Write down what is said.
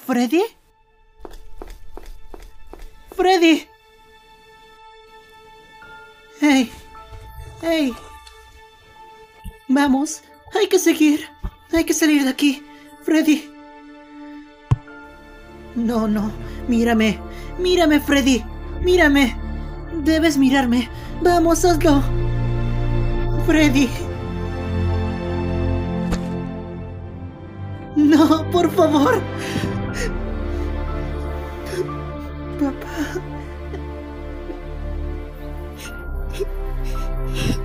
¿Freddy? ¡Freddy! ¡Hey! ¡Hey! Vamos, hay que seguir. Hay que salir de aquí. Freddy. No, no. Mírame. Mírame, Freddy. Mírame. Debes mirarme. Vamos, hazlo. Freddy. No, por favor. Papá.